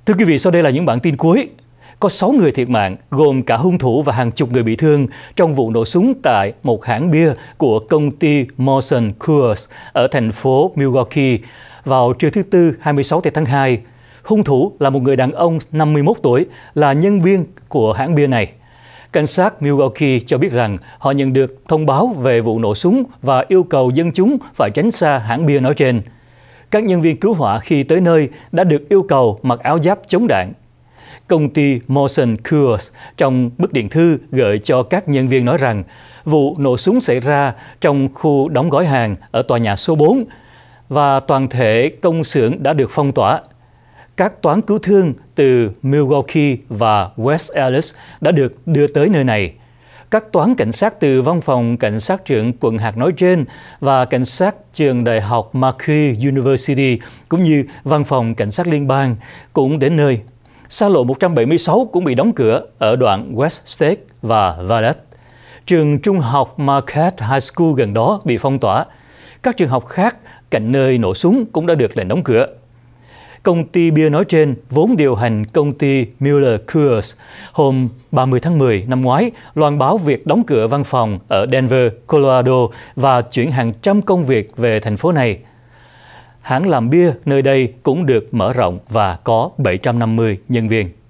Thưa quý vị, sau đây là những bản tin cuối. Có 6 người thiệt mạng, gồm cả hung thủ và hàng chục người bị thương trong vụ nổ súng tại một hãng bia của công ty Molson Coors ở thành phố Milwaukee vào trưa thứ Tư 26 tháng 2. Hung thủ là một người đàn ông 51 tuổi, là nhân viên của hãng bia này. Cảnh sát Milwaukee cho biết rằng họ nhận được thông báo về vụ nổ súng và yêu cầu dân chúng phải tránh xa hãng bia nói trên. Các nhân viên cứu hỏa khi tới nơi đã được yêu cầu mặc áo giáp chống đạn. Công ty Molson Coors trong bức điện thư gửi cho các nhân viên nói rằng vụ nổ súng xảy ra trong khu đóng gói hàng ở tòa nhà số 4 và toàn thể công xưởng đã được phong tỏa. Các toán cứu thương từ Milwaukee và West Allis đã được đưa tới nơi này. Các toán cảnh sát từ văn phòng cảnh sát trưởng quận hạt nói trên và cảnh sát trường đại học Marquette University cũng như văn phòng cảnh sát liên bang cũng đến nơi. Xa lộ 176 cũng bị đóng cửa ở đoạn West State và Valette. Trường trung học Marquette High School gần đó bị phong tỏa. Các trường học khác cạnh nơi nổ súng cũng đã được lệnh đóng cửa. Công ty bia nói trên vốn điều hành công ty Miller Coors hôm 30 tháng 10 năm ngoái loan báo việc đóng cửa văn phòng ở Denver, Colorado và chuyển hàng trăm công việc về thành phố này. Hãng làm bia nơi đây cũng được mở rộng và có 750 nhân viên.